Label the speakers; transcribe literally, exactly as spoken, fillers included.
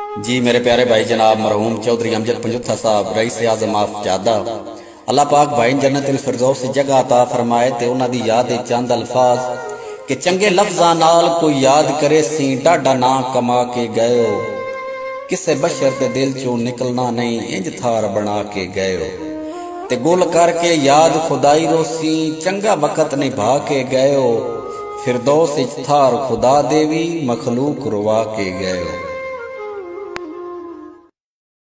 Speaker 1: जी मेरे प्यारे भाई जनाब मरहूम चौधरी अमजद पंजुथा साहब रईस आज़म ऑफ जादा अल्लाह पाक भाई जन्नत फिरदौस जगह अता फरमाए ते उन्हां दी याद चंद अल्फाज कि चंगे लफ्ज़ां नाल कोई याद करे सी डाडा ना कमा के गए हो, किसे बशर दे दिल चों निकलना नहीं इंज थार बना के गए हो, ते गुल करके याद खुदाई रोसी चंगा वक़्त निभा के गए हो, फिरदौस थार खुदा देवी मखलूक रुवा के गए हो।